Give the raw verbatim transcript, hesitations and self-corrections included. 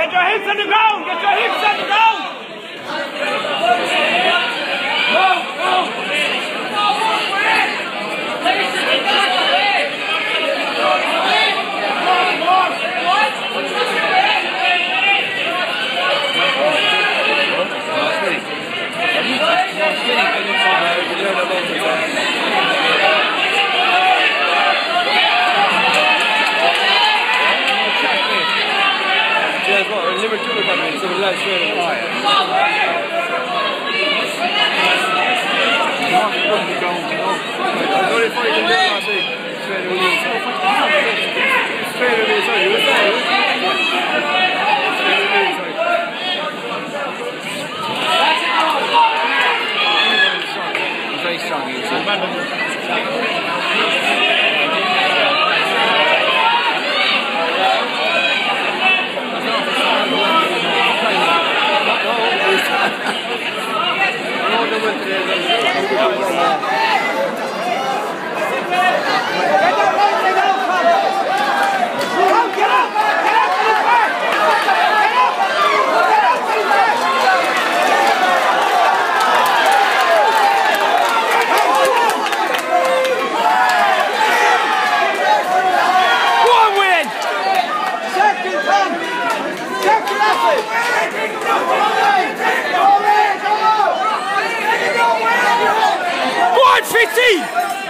Get your hips on the ground! Get your hips on the ground! Go! Go! Yeah, what? Liverpool coming, so we'll let straight away. Only fight in there last week. Straight away. Straight away, sorry. You were saying? Straight away, sorry. He's very strong, he's fifteen!